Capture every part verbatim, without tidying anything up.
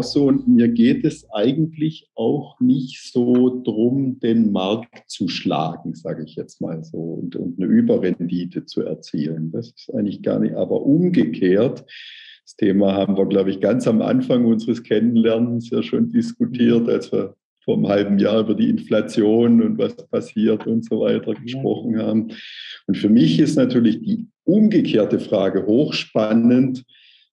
so, und mir geht es eigentlich auch nicht so drum, den Markt zu schlagen, sage ich jetzt mal so, und, und eine Überrendite zu erzielen. Das ist eigentlich gar nicht, aber umgekehrt, das Thema haben wir, glaube ich, ganz am Anfang unseres Kennenlernens ja schon diskutiert, als wir vor einem halben Jahr über die Inflation und was passiert und so weiter gesprochen haben. Und für mich ist natürlich die umgekehrte Frage hochspannend,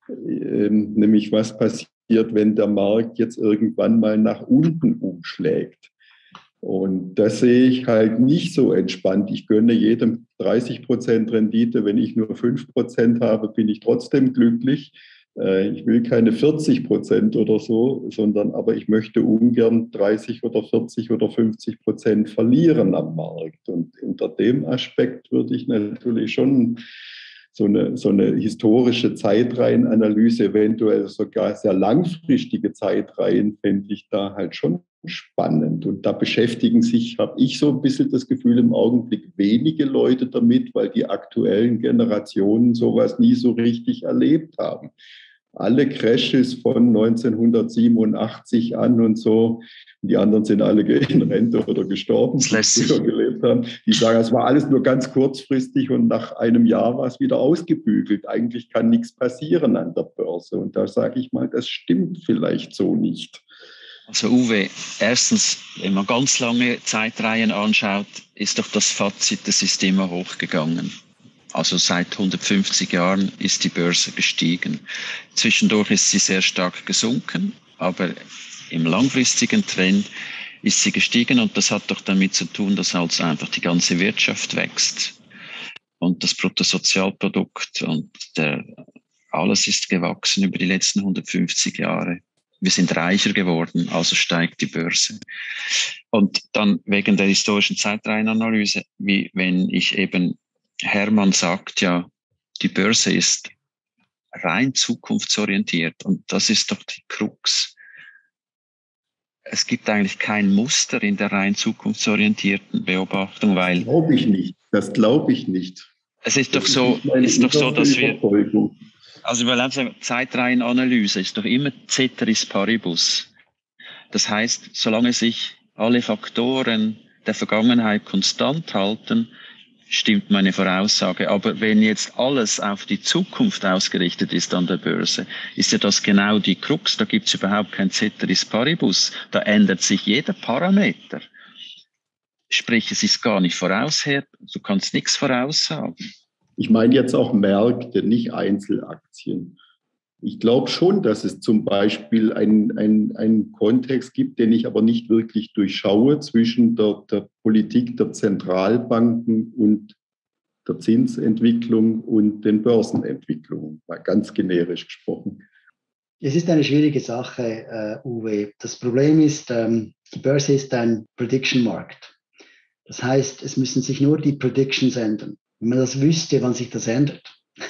ähm, nämlich was passiert, wenn der Markt jetzt irgendwann mal nach unten umschlägt. Und das sehe ich halt nicht so entspannt. Ich gönne jedem dreißig Prozent Rendite. Wenn ich nur fünf Prozent habe, bin ich trotzdem glücklich. Ich will keine vierzig Prozent oder so, sondern aber ich möchte ungern dreißig oder vierzig oder fünfzig Prozent verlieren am Markt. Und unter dem Aspekt würde ich natürlich schon so eine, so eine historische Zeitreihenanalyse, eventuell sogar sehr langfristige Zeitreihen, fände ich da halt schon spannend. Und da beschäftigen sich, habe ich so ein bisschen das Gefühl, im Augenblick wenige Leute damit, weil die aktuellen Generationen sowas nie so richtig erlebt haben. Alle Crashes von neunzehnhundertsiebenundachtzig an und so, die anderen sind alle in Rente oder gestorben, die früher gelebt haben. Die sagen, es war alles nur ganz kurzfristig und nach einem Jahr war es wieder ausgebügelt. Eigentlich kann nichts passieren an der Börse. Und da sage ich mal, das stimmt vielleicht so nicht. Also Uwe, erstens, wenn man ganz lange Zeitreihen anschaut, ist doch das Fazit, das ist immer hochgegangen. Also seit hundertfünfzig Jahren ist die Börse gestiegen. Zwischendurch ist sie sehr stark gesunken, aber im langfristigen Trend ist sie gestiegen, und das hat doch damit zu tun, dass also einfach die ganze Wirtschaft wächst und das Bruttosozialprodukt und der, alles ist gewachsen über die letzten hundertfünfzig Jahre. Wir sind reicher geworden, also steigt die Börse. Und dann wegen der historischen Zeitreihenanalyse, wie wenn ich eben, Hermann sagt ja, die Börse ist rein zukunftsorientiert, und das ist doch die Krux. Es gibt eigentlich kein Muster in der rein zukunftsorientierten Beobachtung, weil... Das glaube ich nicht. Das glaube ich nicht. Es ist doch so, ist doch so, dass wir... Also weil Zeitreihenanalyse ist doch immer Ceteris Paribus. Das heißt, solange sich alle Faktoren der Vergangenheit konstant halten, stimmt meine Voraussage. Aber wenn jetzt alles auf die Zukunft ausgerichtet ist an der Börse, ist ja das genau die Krux. Da gibt es überhaupt kein Ceteris Paribus. Da ändert sich jeder Parameter. Sprich, es ist gar nicht vorausher. Du kannst nichts voraussagen. Ich meine jetzt auch Märkte, nicht Einzelaktien. Ich glaube schon, dass es zum Beispiel einen, einen, einen Kontext gibt, den ich aber nicht wirklich durchschaue, zwischen der, der Politik der Zentralbanken und der Zinsentwicklung und den Börsenentwicklungen, mal ganz generisch gesprochen. Es ist eine schwierige Sache, uh, Uwe. Das Problem ist, ähm, die Börse ist ein Prediction-Markt. Das heißt, es müssen sich nur die Predictions ändern. Wenn man das wüsste, wann sich das ändert,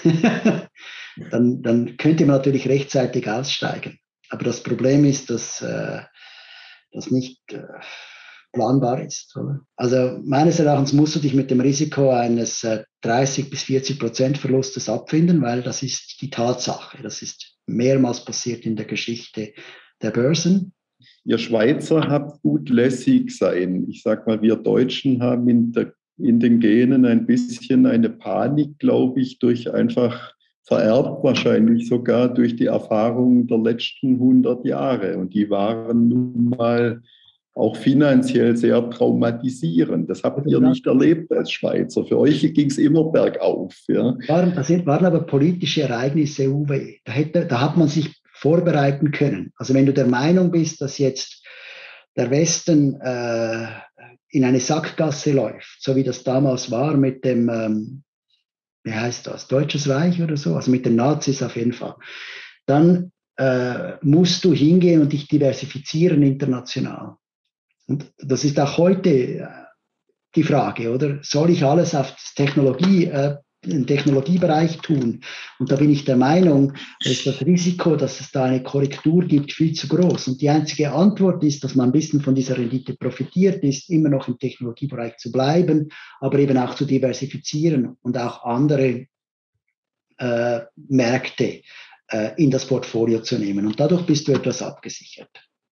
dann, dann könnte man natürlich rechtzeitig aussteigen. Aber das Problem ist, dass äh, das nicht äh, planbar ist. Oder? Also meines Erachtens musst du dich mit dem Risiko eines äh, dreißig bis vierzig Prozent Verlustes abfinden, weil das ist die Tatsache. Das ist mehrmals passiert in der Geschichte der Börsen. Ihr Schweizer habt gut lässig sein. Ich sag mal, wir Deutschen haben in der in den Genen ein bisschen eine Panik, glaube ich, durch einfach vererbt, wahrscheinlich sogar durch die Erfahrungen der letzten hundert Jahre. Und die waren nun mal auch finanziell sehr traumatisierend. Das habt ihr nicht erlebt als Schweizer. Für euch ging es immer bergauf. Ja. Waren, das sind, waren aber politische Ereignisse, Uwe. Da, hätte, da hat man sich vorbereiten können. Also wenn du der Meinung bist, dass jetzt der Westen äh, in eine Sackgasse läuft, so wie das damals war mit dem, ähm, wie heißt das, Deutsches Reich oder so, also mit den Nazis auf jeden Fall, dann äh, musst du hingehen und dich diversifizieren international. Und das ist auch heute äh, die Frage, oder? Soll ich alles auf Technologie, äh, im Technologiebereich tun? Und da bin ich der Meinung, da ist das Risiko, dass es da eine Korrektur gibt, viel zu groß. Und die einzige Antwort ist, dass man ein bisschen von dieser Rendite profitiert, ist immer noch im Technologiebereich zu bleiben, aber eben auch zu diversifizieren und auch andere äh, Märkte äh, in das Portfolio zu nehmen. Und dadurch bist du etwas abgesichert.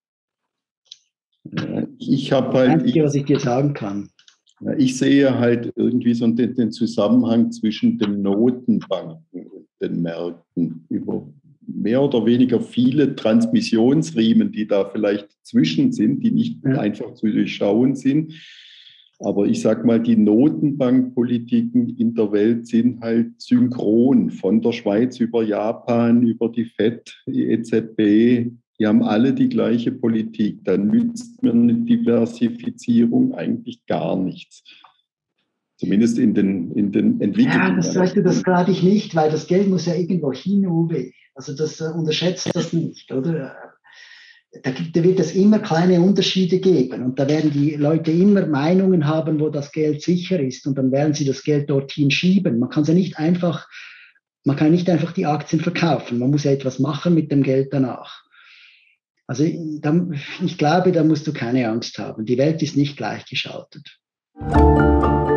Ja, ich habe Das halt. Einzige, Ich, was ich dir sagen kann. ja, ich sehe halt irgendwie so den, den Zusammenhang zwischen den Notenbanken und den Märkten über mehr oder weniger viele Transmissionsriemen, die da vielleicht zwischen sind, die nicht Ja. einfach zu durchschauen sind. Aber ich sage mal, die Notenbankpolitiken in der Welt sind halt synchron, von der Schweiz über Japan, über die Fed, die E Z B. Die haben alle die gleiche Politik. Dann nützt mir eine Diversifizierung eigentlich gar nichts. Zumindest in den, in den entwickelten Ja, das weißt du, das glaube ich nicht, weil das Geld muss ja irgendwo hin, Uwe. Also das äh, unterschätzt das nicht, oder? Da, gibt, da wird es immer kleine Unterschiede geben und da werden die Leute immer Meinungen haben, wo das Geld sicher ist und dann werden sie das Geld dorthin schieben. Man kann ja nicht einfach, man kann nicht einfach die Aktien verkaufen. Man muss ja etwas machen mit dem Geld danach. Also da, ich glaube, da musst du keine Angst haben. Die Welt ist nicht gleichgeschaltet.